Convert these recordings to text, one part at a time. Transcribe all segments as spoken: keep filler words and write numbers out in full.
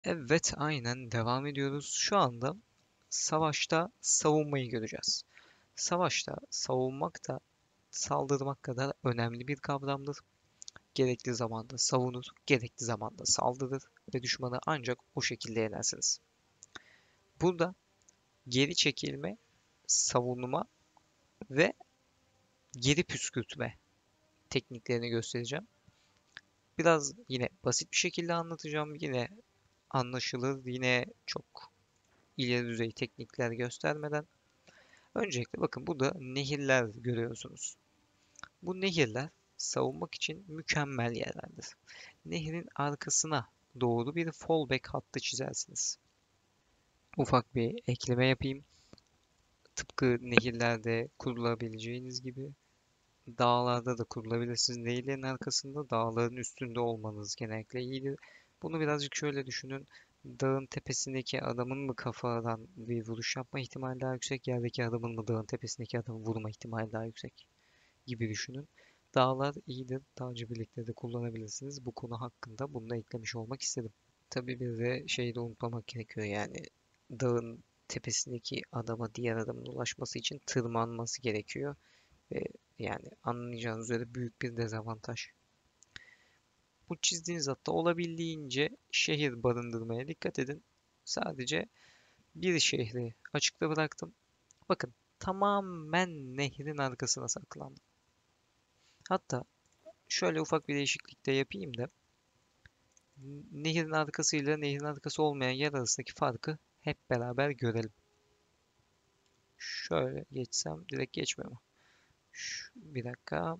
Evet, aynen devam ediyoruz. Şu anda savaşta savunmayı göreceğiz. Savaşta savunmak da saldırmak kadar önemli bir kavramdır. Gerekli zamanda savunur, gerekli zamanda saldırır ve düşmanı ancak o şekilde yenersiniz. Burada geri çekilme, savunma ve geri püskürtme tekniklerini göstereceğim. Biraz yine basit bir şekilde anlatacağım. Yine anlaşılır, yine çok ileri düzey teknikler göstermeden. Öncelikle bakın burada nehirler görüyorsunuz. Bu nehirler savunmak için mükemmel yerlerdir. Nehrin arkasına doğru bir fallback hattı çizersiniz. Ufak bir ekleme yapayım. Tıpkı nehirlerde kurulabileceğiniz gibi dağlarda da kurulabilirsiniz. Nehirlerin arkasında dağların üstünde olmanız genellikle iyidir. Bunu birazcık şöyle düşünün. Dağın tepesindeki adamın mı kafadan bir vuruş yapma ihtimali daha yüksek, yerdeki adamın mı dağın tepesindeki adamı vurma ihtimali daha yüksek gibi düşünün. Dağlar iyidir. Dağcı birlikte de kullanabilirsiniz. Bu konu hakkında bunu da eklemiş olmak istedim. Tabii bir de şeyi de unutmamak gerekiyor yani dağın tepesindeki adama diğer adamın ulaşması için tırmanması gerekiyor. Ve yani anlayacağınız üzere büyük bir dezavantaj. Bu çizdiğiniz hatta olabildiğince şehir barındırmaya dikkat edin. Sadece bir şehri açıkta bıraktım. Bakın tamamen nehrin arkasına saklandım. Hatta şöyle ufak bir değişiklik de yapayım da nehrin arkasıyla nehrin arkası olmayan yer arasındaki farkı hep beraber görelim. Şöyle geçsem direkt geçmiyor mu? Şu, bir dakika.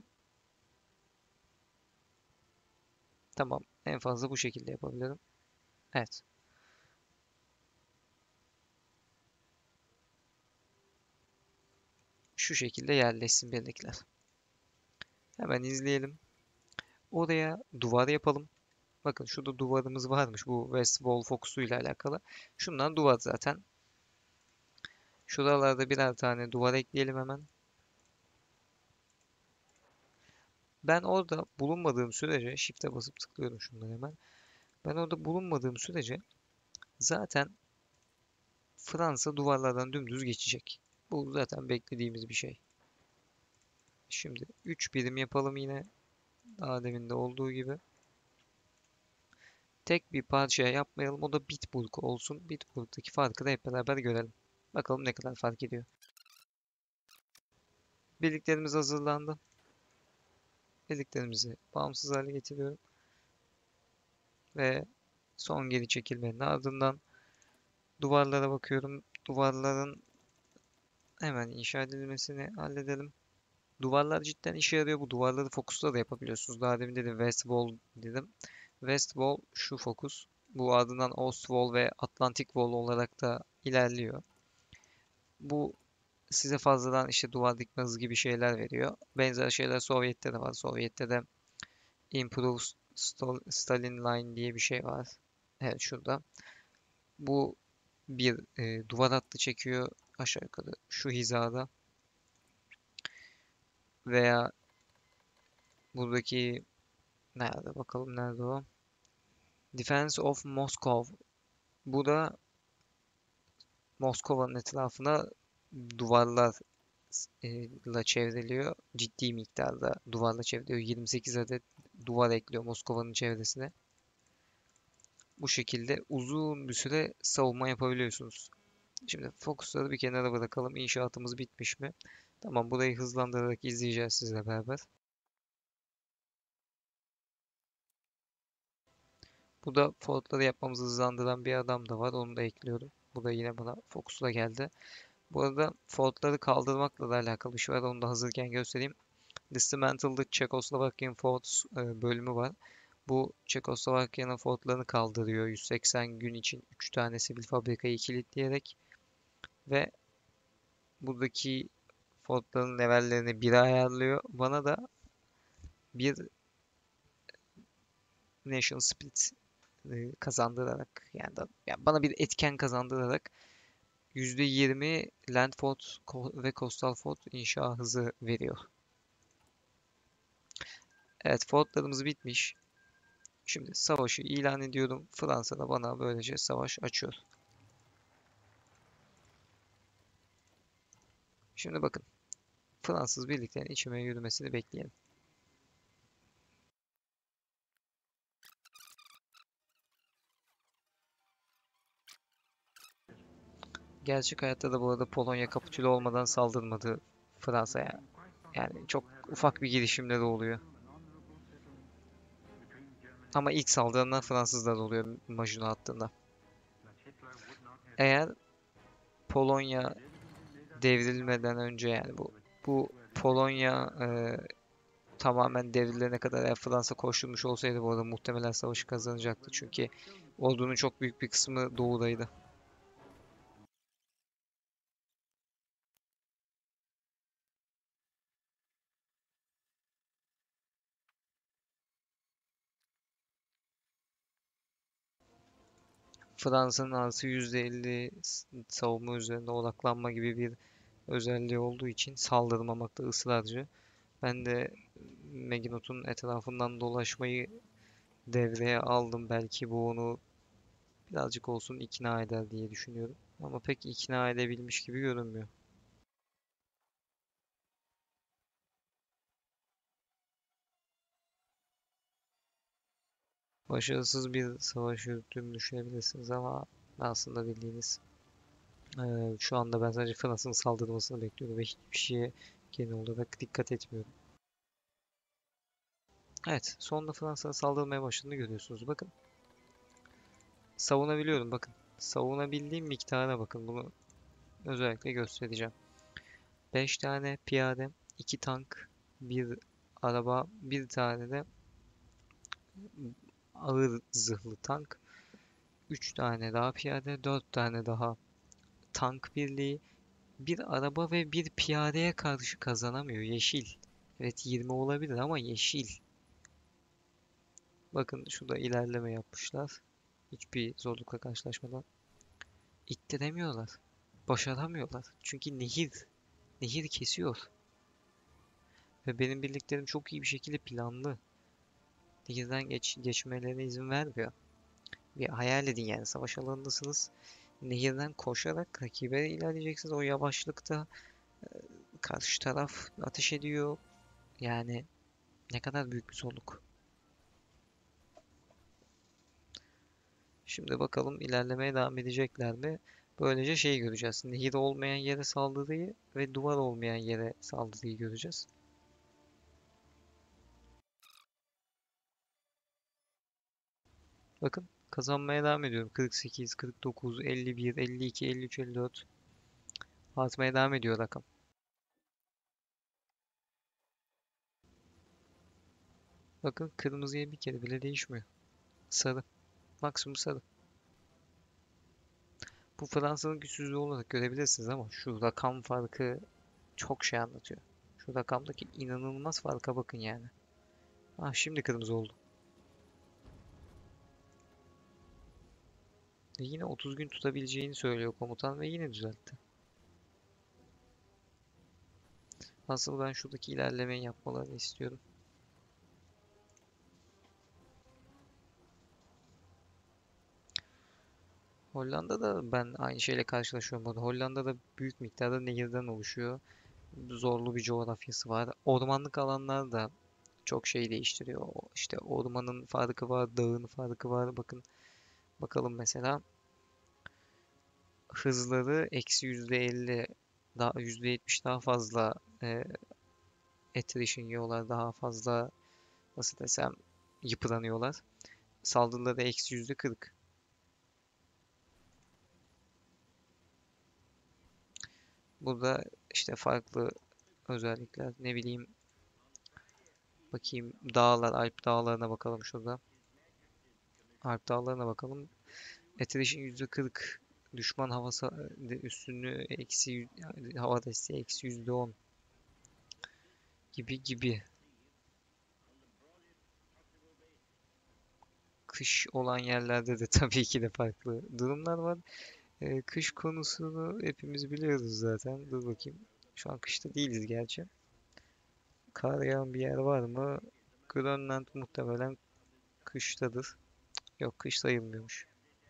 Tamam. En fazla bu şekilde yapabilirim. Evet. Şu şekilde yerleşsin birlikler. Hemen izleyelim. Oraya duvar yapalım. Bakın şurada duvarımız varmış bu West Wall Fox'u ile alakalı. Şundan duvar zaten. Şuralarda birer tane duvar ekleyelim hemen. Ben orada bulunmadığım sürece Shift'e basıp tıklıyorum şunları hemen. Ben orada bulunmadığım sürece zaten Fransa duvarlardan dümdüz geçecek. Bu zaten beklediğimiz bir şey. Şimdi üç birim yapalım yine. Daha demin de olduğu gibi. Tek bir parçaya yapmayalım. O da Bitburg olsun. Bitburg'daki farkı da hep beraber görelim. Bakalım ne kadar fark ediyor. Birliklerimiz hazırlandı. Birliklerimizi bağımsız hale getiriyorum. Ve son geri çekilmenin ardından duvarlara bakıyorum. Duvarların hemen inşa edilmesini halledelim. Duvarlar cidden işe yarıyor. Bu duvarları fokusla da yapabiliyorsunuz. Daha demin dedim West Wall dedim. West Wall şu fokus. Bu ardından East Wall ve Atlantic Wall olarak da ilerliyor. Bu size fazladan işte duvar dikme hızı gibi şeyler veriyor. Benzer şeyler Sovyet'te de var. Sovyet'te de Improved Stalin Line diye bir şey var. Evet şurada. Bu bir e, duvar hattı çekiyor aşağı yukarı şu hizada veya buradaki nerede bakalım nerede o? Defense of Moscow. Bu da Moskova'nın etrafına duvarlarla çevriliyor. Ciddi miktarda duvarla çevriliyor. yirmi sekiz adet duvar ekliyor Moskova'nın çevresine. Bu şekilde uzun bir süre savunma yapabiliyorsunuz. Şimdi fokusları bir kenara bırakalım. İnşaatımız bitmiş mi? Tamam, burayı hızlandırarak izleyeceğiz sizle beraber. Bu da fortları yapmamızı hızlandıran bir adam da var. Onu da ekliyorum. Bu da yine bana fokusla geldi. Bu arada fortları kaldırmakla da alakalı bir şey var. Onu da hazırken göstereyim. Dismantle'da Czechoslovakian Forts e, bölümü var. Bu Çekoslovakya'nın fortlarını kaldırıyor yüz seksen gün için üç tane sivil fabrikayı kilitleyerek ve buradaki fortların levellerini bire ayarlıyor. Bana da bir Nation Split e, kazandırarak yani, da, yani bana bir etken kazandırarak yüzde yirmi Land Fort ve Coastal Fort inşa hızı veriyor. Evet, fortlarımız bitmiş. Şimdi savaşı ilan ediyorum. Fransa da bana böylece savaş açıyor. Şimdi bakın. Fransız birliklerin içime yürümesini bekleyelim. Gerçek hayatta da bu arada Polonya kapitüle olmadan saldırmadı Fransa'ya. Yani çok ufak bir girişimleri oluyor. Ama ilk saldıranlar Fransızlar oluyor Maginot Hattı'nda. Eğer Polonya devrilmeden önce yani bu bu Polonya e, tamamen devrilene kadar eğer Fransa koşturmuş olsaydı bu arada muhtemelen savaşı kazanacaktı. Çünkü ordunun çok büyük bir kısmı doğudaydı. Fransa'nın artı yüzde elli savunma üzerine odaklanma gibi bir özelliği olduğu için saldırmamakta ısrarcı. Ben de Maginot'un etrafından dolaşmayı devreye aldım. Belki bu onu birazcık olsun ikna eder diye düşünüyorum. Ama pek ikna edebilmiş gibi görünmüyor. Başarısız bir savaş yürüttüğümü düşünebilirsiniz ama aslında bildiğiniz eee, şu anda ben sadece Fransa'nın saldırmasını bekliyorum ve hiçbir şeye genel olarak dikkat etmiyorum. Evet, sonunda Fransa'nın saldırmaya başladığını görüyorsunuz. Bakın, savunabiliyorum bakın. Savunabildiğim miktara bakın. Bunu özellikle göstereceğim. beş tane piyade, iki tank, bir araba, bir tane de ağır zırhlı tank, üç tane daha piyade, dört tane daha tank birliği, bir araba ve bir piyadeye karşı kazanamıyor. Yeşil. Evet yirmi olabilir ama yeşil. Bakın şurada ilerleme yapmışlar. Hiçbir zorlukla karşılaşmadan. İttiremiyorlar. Başaramıyorlar. Çünkü nehir. Nehir kesiyor. Ve benim birliklerim çok iyi bir şekilde planlı. Nehirden geç, geçmelerine izin vermiyor. Bir hayal edin yani savaş alanındasınız. Nehirden koşarak rakibe ilerleyeceksiniz. O yavaşlıkta karşı taraf ateş ediyor. Yani ne kadar büyük bir zorluk. Şimdi bakalım ilerlemeye devam edecekler mi? Böylece şey göreceğiz. Nehir olmayan yere saldırıyı ve duvar olmayan yere saldırıyı göreceğiz. Bakın kazanmaya devam ediyorum. kırk sekiz, kırk dokuz, elli bir, elli iki, elli üç, elli dört. Artmaya devam ediyor rakam. Bakın kırmızıya bir kere bile değişmiyor. Sarı. Maksimum sarı. Bu Fransa'nın güçsüzlüğü olarak görebilirsiniz ama şu rakam farkı çok şey anlatıyor. Şu rakamdaki inanılmaz farka bakın yani. Ah şimdi kırmızı oldu. Ve yine otuz gün tutabileceğini söylüyor komutan ve yine düzeltti. Asıl ben şuradaki ilerlemeyi yapmalarını istiyorum. Hollanda'da ben aynı şeyle karşılaşıyorum. Burada Hollanda'da büyük miktarda nehirden oluşuyor. Zorlu bir coğrafyası var. Ormanlık alanlar da çok şey değiştiriyor. İşte ormanın farkı var, dağın farkı var. Bakın bakalım mesela hızları eksi yüzde elli daha yüzde yetmiş daha fazla e, attrition yiyorlar. Daha fazla nasıl desem yıpranıyorlar. Saldırıları eksi yüzde kırk. Burada işte farklı özellikler ne bileyim bakayım dağlar Alp dağlarına bakalım şurada. Alp dağlarına bakalım. Attrition yüzde kırk. Düşman havası üstünlüğü eksi yüz- yani hava desteği eksi yüzde on gibi gibi. Kış olan yerlerde de tabii ki de farklı durumlar var. Ee, kış konusunu hepimiz biliyoruz zaten. Dur bakayım. Şu an kışta değiliz gerçi. Kar yağan bir yer var mı? Grönland muhtemelen kıştadır. Yok, kış sayılmıyormuş.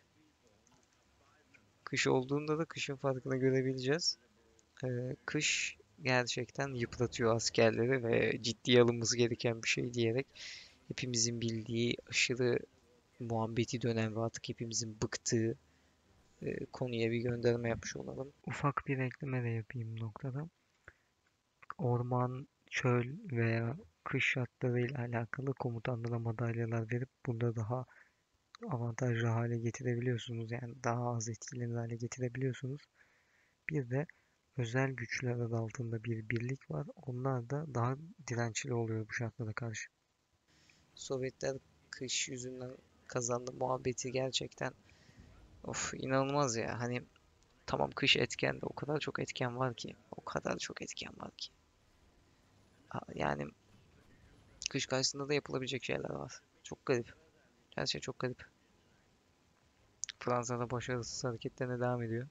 Kış olduğunda da kışın farkını görebileceğiz. Ee, kış gerçekten yıpratıyor askerleri ve ciddiye alınması gereken bir şey diyerek hepimizin bildiği aşırı muhabbeti dönem ve artık hepimizin bıktığı e, konuya bir gönderme yapmış olalım. Ufak bir ekleme de yapayım bu noktada. Orman, çöl veya kış şartlarıyla alakalı komutanlara madalyalar verip bunda daha avantajlı hale getirebiliyorsunuz. Yani daha az etkilenir hale getirebiliyorsunuz. Bir de özel güçler adı altında bir birlik var. Onlar da daha dirençli oluyor bu şartlara karşı. Sovyetler kış yüzünden kazandı muhabbeti gerçekten of inanılmaz ya. Hani tamam, kış etken de o kadar çok etken var ki. O kadar çok etken var ki. Ha, yani kış karşısında da yapılabilecek şeyler var. Çok garip. Her şey çok garip. Fransa'da başarısız hareketlerine devam ediyor.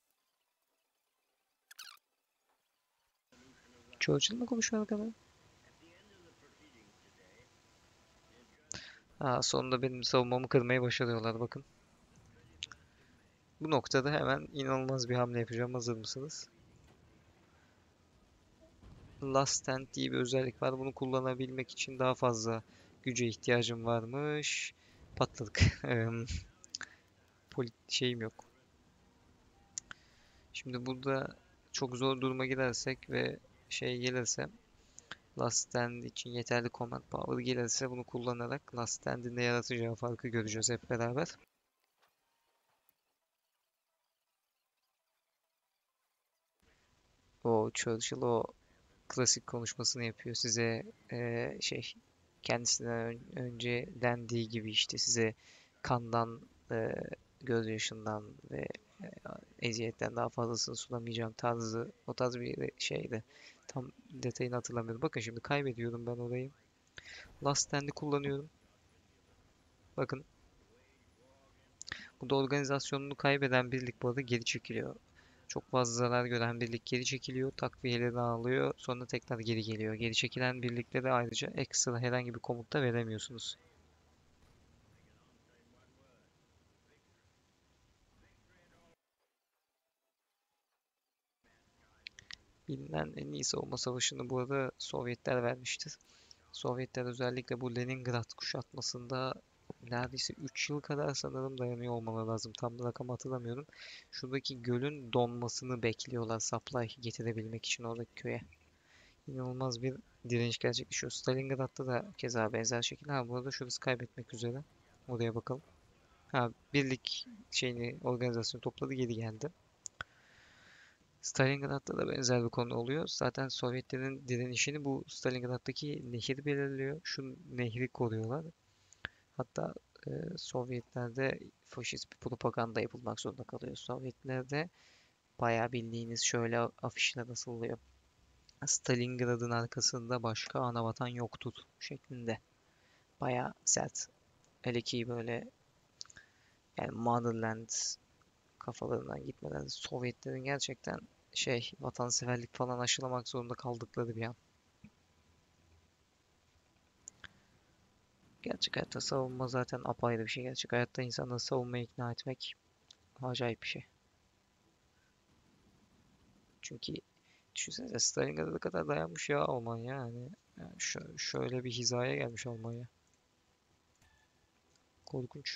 Churchill mi konuşuyor arkada? Ha, sonunda benim savunmamı kırmayı başarıyorlar bakın. Bu noktada hemen inanılmaz bir hamle yapacağım. Hazır mısınız? Last Stand diye bir özellik var. Bunu kullanabilmek için daha fazla güce ihtiyacım varmış. Patladık. Em, Polit şeyim yok. Şimdi burada çok zor duruma girersek ve şey gelirse Last Stand için yeterli command power gelirse bunu kullanarak Last Stand'in de yaratacağı farkı göreceğiz hep beraber. O Churchill o klasik konuşmasını yapıyor. Size eee, şey kendisinden ön- önce dendiği gibi işte size kandan, eee, gözyaşından ve eee, eziyetten daha fazlasını sunamayacağım tarzı o tarz bir şeydi. Tam detayını hatırlamıyorum. Bakın şimdi kaybediyorum ben orayı. Last Stand'i kullanıyorum. Bakın burada organizasyonunu kaybeden birlik bu arada geri çekiliyor. Çok fazla zarar gören birlik geri çekiliyor, takviyelerini alıyor, sonra tekrar geri geliyor. Geri çekilen birliklere ayrıca ekstra herhangi bir komut da veremiyorsunuz. Bilinen en iyi savunma savaşını bu arada Sovyetler vermiştir. Sovyetler özellikle bu Leningrad kuşatmasında neredeyse üç yıl kadar sanırım dayanıyor olmaları lazım. Tam da rakamı hatırlamıyorum. Şuradaki gölün donmasını bekliyorlar supply getirebilmek için oradaki köye. İnanılmaz bir direniş gerçekleşiyor. Stalingrad'da da keza benzer şekilde. Ha, burada şurası kaybetmek üzere. Oraya bakalım. Ha, birlik şeyini organizasyon topladı, geri geldi. Stalingrad'da da benzer bir konu oluyor. Zaten Sovyetlerin direnişini bu Stalingrad'daki nehir belirliyor. Şu nehri koruyorlar. Hatta e, Sovyetlerde faşist bir propaganda yapılmak zorunda kalıyor. Sovyetlerde bayağı bildiğiniz şöyle afişler asılıyor. Stalingrad'ın arkasında başka anavatan yoktur şeklinde. Bayağı sert. Hele ki böyle yani Motherland kafalarından gitmeden Sovyetlerin gerçekten şey vatanseverlik falan aşılamak zorunda kaldıkları bir an. Gerçek hayatta savunma zaten apayrı bir şey. Gerçek hayatta insanları savunmaya ikna etmek acayip bir şey. Çünkü düşünsenize Stalingrad'a kadar dayanmış ya Almanya yani. Yani şö- şöyle bir hizaya gelmiş Almanya. Korkunç.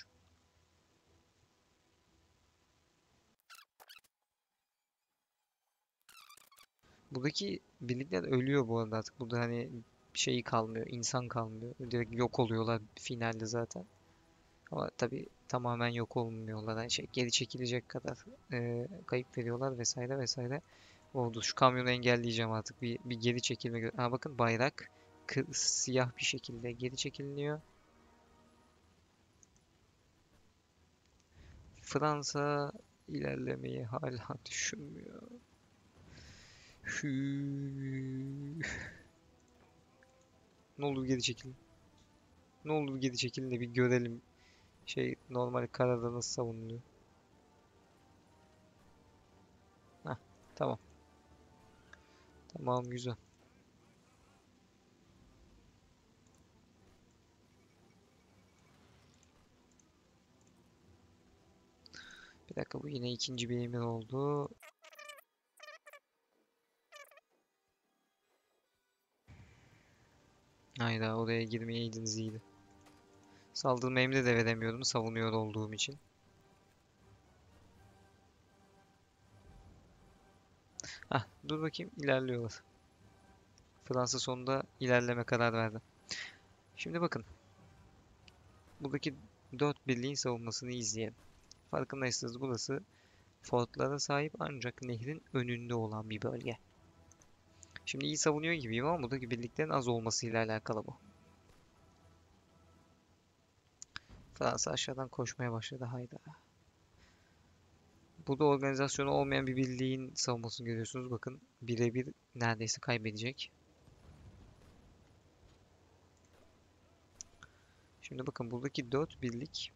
Buradaki birlikler ölüyor bu arada artık. Burada hani şeyi kalmıyor, insan kalmıyor. Direkt yok oluyorlar finalde zaten. Ama tabii tamamen yok olmuyorlar. Yani şey, geri çekilecek kadar e, kayıp veriyorlar vesaire vesaire. Oldu. Şu kamyonu engelleyeceğim artık. Bir, bir geri çekilme. gö- Ha, bakın bayrak kı- siyah bir şekilde geri çekiliniyor. Fransa ilerlemeyi hala düşünmüyor. Hü. Ne olur geri çekilin. Ne olur geri çekilin de bir görelim. Şey normal karada nasıl savunuluyor. Heh, tamam. Tamam, güzel. Bir dakika, bu yine ikinci bir emir oldu. Hayda, oraya girmeyeydiniz iyiydi. Saldırma emri de veremiyordum savunuyor olduğum için. Hah, dur bakayım, ilerliyorlar. Fransa sonunda ilerleme karar verdi. Şimdi bakın, buradaki dört birliğin savunmasını izleyelim. Farkındaysanız burası fortlara sahip ancak nehrin önünde olan bir bölge. Şimdi iyi savunuyor gibiyim ama buradaki birliklerin az olmasıyla alakalı bu. Fransa aşağıdan koşmaya başladı, hayda. Burada organizasyonu olmayan bir birliğin savunmasını görüyorsunuz. Bakın, birebir neredeyse kaybedecek. Şimdi bakın, buradaki dört birlik.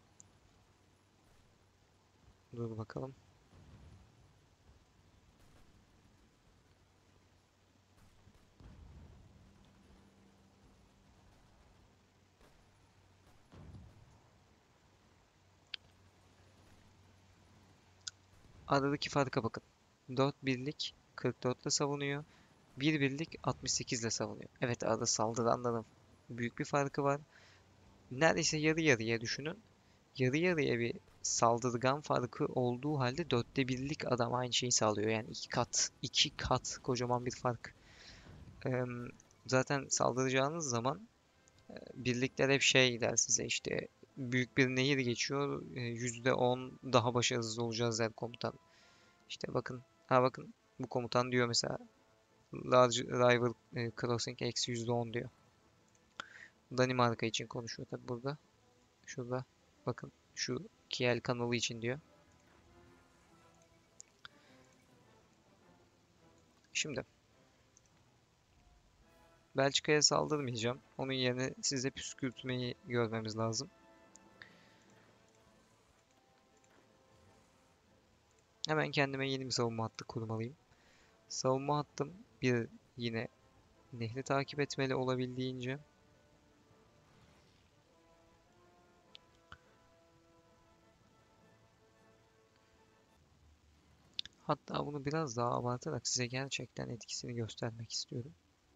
Dur bakalım. Aradaki farka bakın. dört birlik kırk dört ile savunuyor. bir birlik altmış sekiz ile savunuyor. Evet, arada saldıranların büyük bir farkı var. Neredeyse yarı yarıya düşünün. Yarı yarıya bir saldırgan farkı olduğu halde dörtte birlik adam aynı şeyi sağlıyor. Yani iki kat, iki kat kocaman bir fark. Eee, zaten saldıracağınız zaman birlikler hep şey der size, işte büyük bir nehir geçiyor, e, yüzde on daha başarısız olacağız der komutan. İşte bakın, ha bakın, bu komutan diyor mesela Large River e, Crossing eksi yüzde on diyor. Danimarka için konuşuyor tabi burada. Şurada bakın, şu Kiel kanalı için diyor. Şimdi Belçika'ya saldırmayacağım. Onun yerine size püskürtmeyi görmemiz lazım. Hemen kendime yeni bir savunma hattı kurmalıyım. Savunma hattım bir, yine nehri takip etmeli olabildiğince. Hatta bunu biraz daha abartarak size gerçekten etkisini göstermek istiyorum.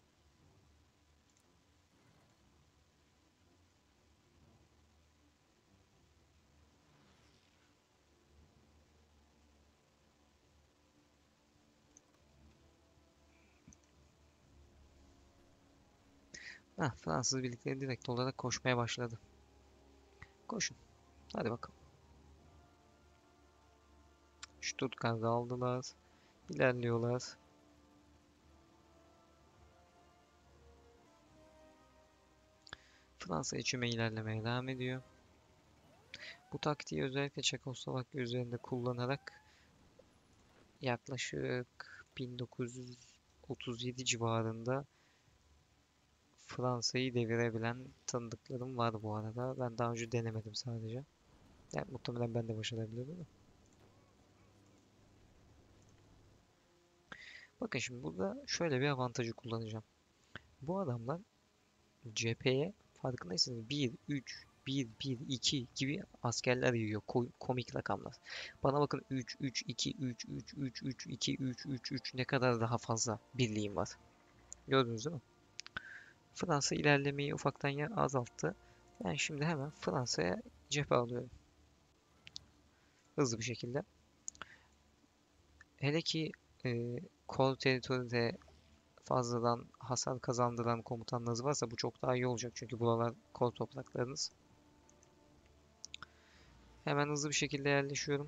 Heh, Fransız birlikleri direkt olarak koşmaya başladı. Koşun. Hadi bakalım. Stuttgart'ı aldılar. İlerliyorlar. Fransa içime ilerlemeye devam ediyor. Bu taktiği özellikle Çekoslovakya üzerinde kullanarak yaklaşık bin dokuz yüz otuz yedi civarında Fransa'yı devirebilen tanıdıklarım var bu arada. Ben daha önce denemedim sadece. Yani muhtemelen ben de başarabilirim ama. Bakın şimdi burada şöyle bir avantajı kullanacağım. Bu adamlar cepheye, farkındaysanız, bir, üç, bir, bir, iki gibi askerler yiyor. Ko- komik rakamlar. Bana bakın, üç, üç, iki, üç, üç, üç, üç, iki, üç, üç, üç, ne kadar daha fazla birliğim var. Gördünüz değil mi? Fransa ilerlemeyi ufaktan ya azalttı. Ben şimdi hemen Fransa'ya cephe alıyorum. Hızlı bir şekilde. Hele ki e, Kol teritoride fazladan hasar kazandıran komutanlarınız varsa bu çok daha iyi olacak. Çünkü buralar kol topraklarınız. Hemen hızlı bir şekilde yerleşiyorum.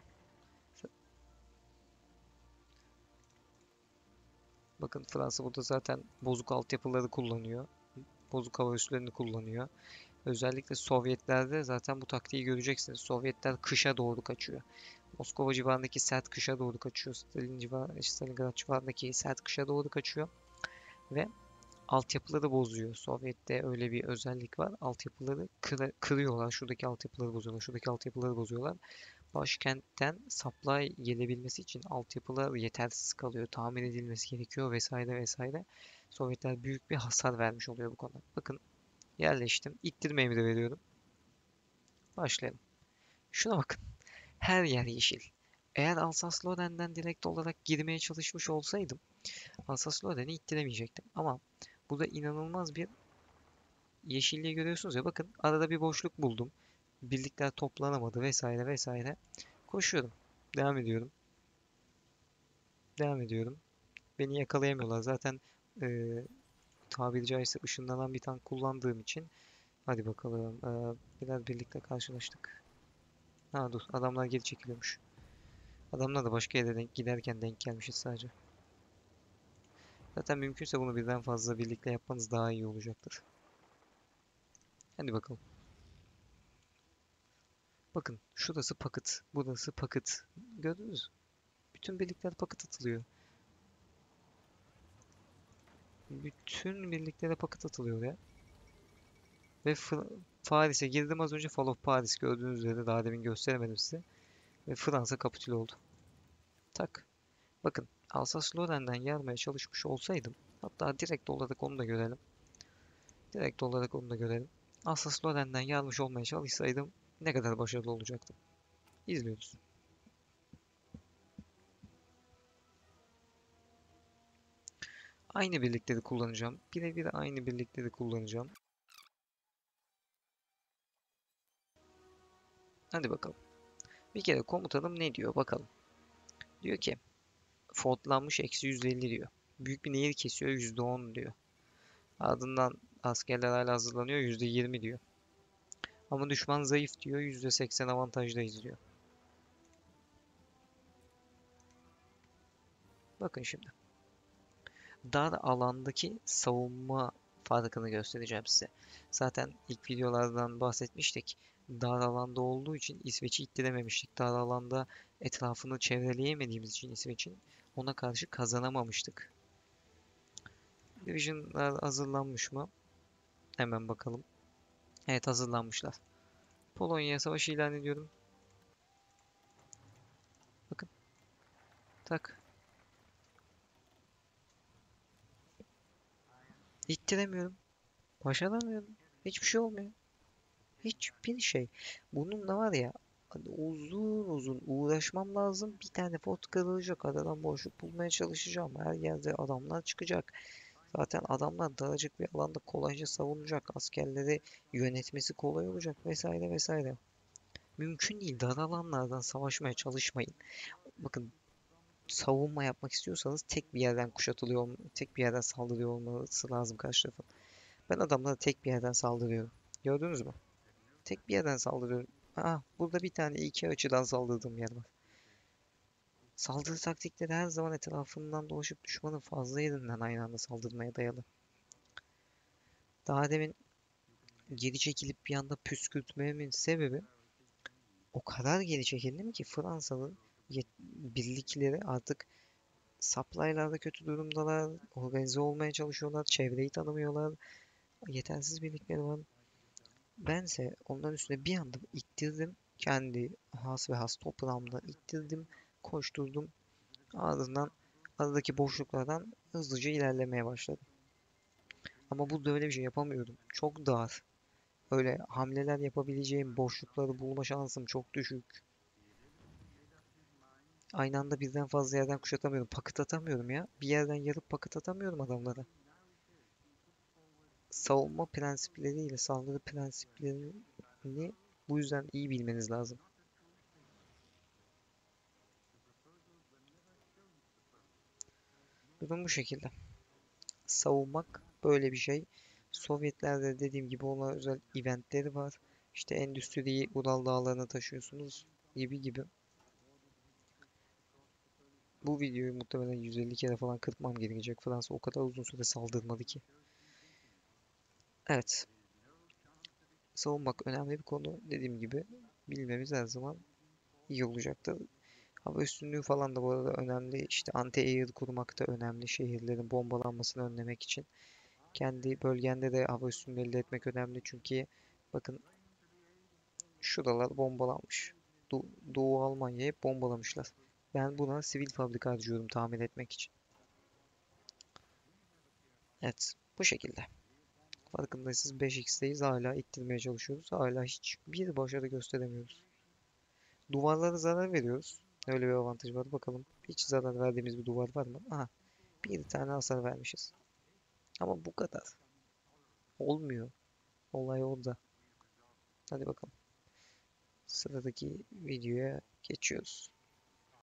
Bakın, Fransa burada zaten bozuk altyapıları kullanıyor. Bozuk hava üslerini kullanıyor. Özellikle Sovyetlerde zaten bu taktiği göreceksiniz. Sovyetler kışa doğru kaçıyor. Moskova civarındaki sert kışa doğru kaçıyor. Stalin civar, Stalingrad civarındaki sert kışa doğru kaçıyor. Ve altyapıları bozuyor. Sovyet'te öyle bir özellik var. Altyapıları kıra- kırıyorlar. Şuradaki altyapıları bozuyorlar. Şuradaki altyapıları bozuyorlar. Başkentten supply gelebilmesi için altyapılar yetersiz kalıyor. Tamir edilmesi gerekiyor vesaire vesaire. Sovyetler büyük bir hasar vermiş oluyor bu konuda. Bakın, yerleştim. İttirme emri veriyorum. Başlayalım. Şuna bakın. Her yer yeşil. Eğer Alsace-Lorraine'den direkt olarak girmeye çalışmış olsaydım Alsace-Lorraine'i ittiremeyecektim. Ama burada inanılmaz bir yeşilliği görüyorsunuz ya, bakın arada bir boşluk buldum. Birlikler toplanamadı vesaire vesaire. Koşuyorum. Devam ediyorum. Devam ediyorum. Beni yakalayamıyorlar. Zaten e, tabiri caizse ışınlanan bir tank kullandığım için. Hadi bakalım. E, biraz birlikte karşılaştık. Ha dur. Adamlar geri çekiliyormuş. Adamlar da başka yere denk, giderken denk gelmişiz sadece. Zaten mümkünse bunu birden fazla birlikte yapmanız daha iyi olacaktır. Hadi bakalım. Bakın şurası paket. Burası paket. Gördünüz mü? Bütün birlikler paket atılıyor. Bütün birliklere paket atılıyor ya. Ve Fr- Paris'e girdim az önce. Fall of Paris gördüğünüz üzere, daha demin gösteremedim size. Ve Fransa kapitüle oldu. Tak. Bakın Alsace-Lorraine'den yarmaya çalışmış olsaydım, hatta direkt olarak onu da görelim. Direkt olarak onu da görelim. Alsace-Lorraine'den yarmış olmaya çalışsaydım ne kadar başarılı olacaktım. İzliyoruz. Aynı birlikleri kullanacağım. Birebir aynı birlikleri kullanacağım. Hadi bakalım. Bir kere komutanım ne diyor bakalım. Diyor ki fortlanmış eksi yüz elli diyor. Büyük bir nehir kesiyor yüzde on diyor. Ardından askerler hala hazırlanıyor yüzde yirmi diyor. Ama düşman zayıf diyor, yüzde seksen avantajdayız diyor. Bakın şimdi. Dar alandaki savunma farkını göstereceğim size. Zaten ilk videolardan bahsetmiştik. Dar alanda olduğu için İsveç'i ittirememiştik. Dar alanda etrafını çevreleyemediğimiz için İsveç'in ona karşı kazanamamıştık. Division'lar hazırlanmış mı? Hemen bakalım. Evet, hazırlanmışlar. Polonya'ya savaş ilan ediyorum. Bakın tak. İttiremiyorum. Başaramıyorum. Hiçbir şey olmuyor. Hiçbir şey. Bununla var ya, hani uzun uzun uğraşmam lazım. Bir tane pot kırılacak. Aradan boşluk bulmaya çalışacağım. Her yerde adamlar çıkacak. Zaten adamlar daracık bir alanda kolayca savunacak. Askerleri yönetmesi kolay olacak vesaire vesaire. Mümkün değil. Dar alanlardan savaşmaya çalışmayın. Bakın, savunma yapmak istiyorsanız tek bir yerden kuşatılıyor, tek bir yerden saldırıyor olması lazım karşı tarafın. Ben adamlara tek bir yerden saldırıyorum. Gördünüz mü? Tek bir yerden saldırıyorum. Aa, burada bir tane iki açıdan saldırdığım yer var. Saldırı taktikleri her zaman etrafından dolaşıp düşmanın fazla yerinden aynı anda saldırmaya dayalı. Daha demin geri çekilip bir anda püskürtmemin sebebi, o kadar geri çekildim ki Fransa'nın birlikleri artık supply'larda kötü durumdalar. Organize olmaya çalışıyorlar. Çevreyi tanımıyorlar. Yetersiz birlikleri var. Bense onların üstüne bir anda ittirdim. Kendi has ve has toprağımda ittirdim. Koşturdum. Ardından aradaki boşluklardan hızlıca ilerlemeye başladım. Ama burada öyle bir şey yapamıyorum. Çok dar. Öyle hamleler yapabileceğim boşlukları bulma şansım çok düşük. Aynı anda birden fazla yerden kuşatamıyorum. Paket atamıyorum ya. Bir yerden yarıp paket atamıyorum adamlara. Savunma prensipleriyle saldırı prensiplerini bu yüzden iyi bilmeniz lazım. Durum bu şekilde. Savunmak böyle bir şey. Sovyetlerde dediğim gibi ona özel eventleri var. İşte endüstriyi Ural Dağları'na taşıyorsunuz gibi gibi. Bu videoyu muhtemelen yüz elli kere falan kırpmam gerekecek. Fransa o kadar uzun süre saldırmadı ki. Evet. Savunmak önemli bir konu. Dediğim gibi bilmemiz her zaman iyi olacaktır. Hava üstünlüğü falan da bu arada önemli. İşte anti-air kurmak da önemli. Şehirlerin bombalanmasını önlemek için. Kendi bölgende de hava üstünlüğü elde etmek önemli. Çünkü bakın, şuralar bombalanmış. Do- Doğu Almanya'yı hep bombalamışlar. Ben buna sivil fabrika harcıyorum tamir etmek için. Evet, bu şekilde. Farkındaysanız beş x'teyiz. Hala ittirmeye çalışıyoruz. Hala hiçbir başarı gösteremiyoruz. Duvarlara zarar veriyoruz. Öyle bir avantaj var. Bakalım hiç zarar verdiğimiz bir duvar var mı? Aha, bir tane hasar vermişiz. Ama bu kadar. Olmuyor. Olay orada. Hadi bakalım. Sıradaki videoya geçiyoruz.